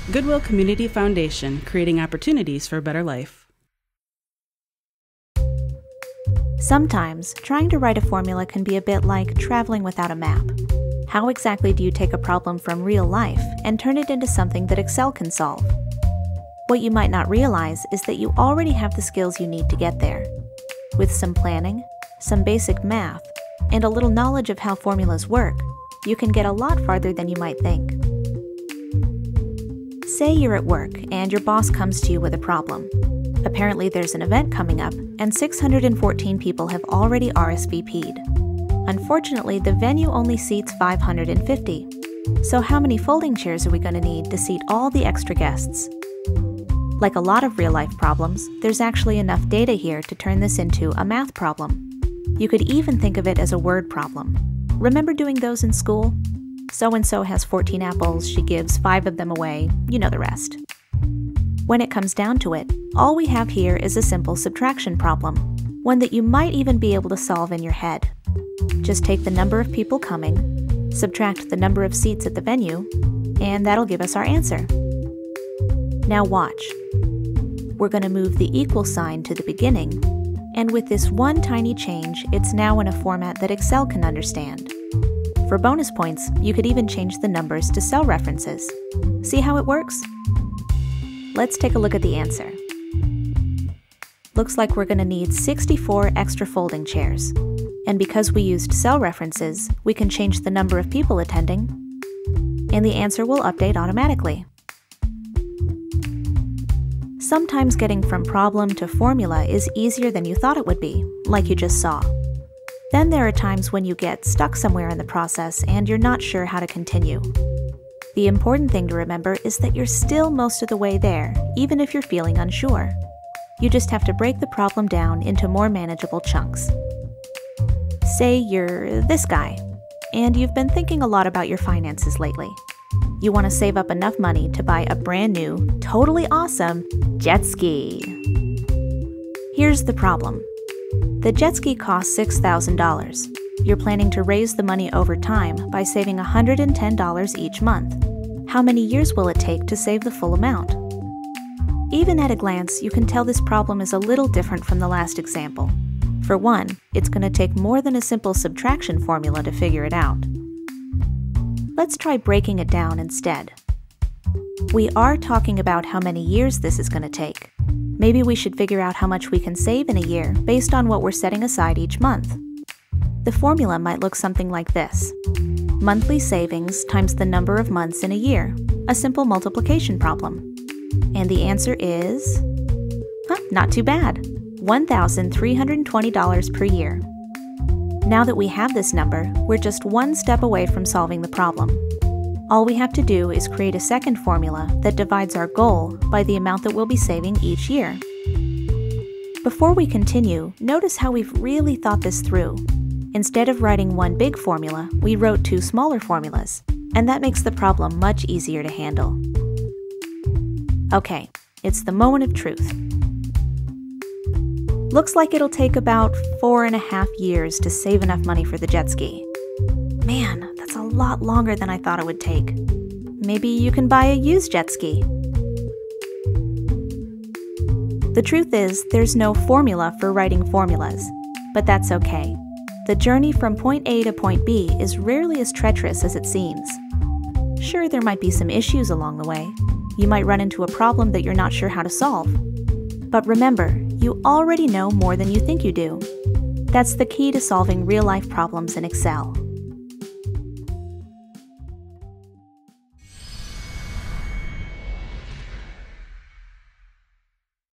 Goodwill Community Foundation, creating opportunities for a better life. Sometimes, trying to write a formula can be a bit like traveling without a map. How exactly do you take a problem from real life and turn it into something that Excel can solve? What you might not realize is that you already have the skills you need to get there. With some planning, some basic math, and a little knowledge of how formulas work, you can get a lot farther than you might think. Say you're at work and your boss comes to you with a problem. Apparently there's an event coming up and 614 people have already RSVP'd. Unfortunately, the venue only seats 550. So how many folding chairs are we going to need to seat all the extra guests? Like a lot of real-life problems, there's actually enough data here to turn this into a math problem. You could even think of it as a word problem. Remember doing those in school? So-and-so has 14 apples, she gives 5 of them away, you know the rest. When it comes down to it, all we have here is a simple subtraction problem, one that you might even be able to solve in your head. Just take the number of people coming, subtract the number of seats at the venue, and that'll give us our answer. Now watch. We're going to move the equal sign to the beginning, and with this one tiny change, it's now in a format that Excel can understand. For bonus points, you could even change the numbers to cell references. See how it works? Let's take a look at the answer. Looks like we're going to need 64 extra folding chairs. And because we used cell references, we can change the number of people attending, and the answer will update automatically. Sometimes getting from problem to formula is easier than you thought it would be, like you just saw. Then there are times when you get stuck somewhere in the process and you're not sure how to continue. The important thing to remember is that you're still most of the way there, even if you're feeling unsure. You just have to break the problem down into more manageable chunks. Say you're this guy, and you've been thinking a lot about your finances lately. You want to save up enough money to buy a brand new, totally awesome jet ski. Here's the problem. The jet ski costs $6,000. You're planning to raise the money over time by saving $110 each month. How many years will it take to save the full amount? Even at a glance, you can tell this problem is a little different from the last example. For one, it's going to take more than a simple subtraction formula to figure it out. Let's try breaking it down instead. We are talking about how many years this is going to take. Maybe we should figure out how much we can save in a year based on what we're setting aside each month. The formula might look something like this. Monthly savings times the number of months in a year, a simple multiplication problem. And the answer is, not too bad, $1,320 per year. Now that we have this number, we're just one step away from solving the problem. All we have to do is create a second formula that divides our goal by the amount that we'll be saving each year. Before we continue, notice how we've really thought this through. Instead of writing one big formula, we wrote 2 smaller formulas, and that makes the problem much easier to handle. Okay, it's the moment of truth. Looks like it'll take about 4.5 years to save enough money for the jet ski. Man, that's a lot longer than I thought it would take. Maybe you can buy a used jet ski. The truth is, there's no formula for writing formulas, but that's okay. The journey from point A to point B is rarely as treacherous as it seems. Sure, there might be some issues along the way. You might run into a problem that you're not sure how to solve. But remember, you already know more than you think you do. That's the key to solving real-life problems in Excel.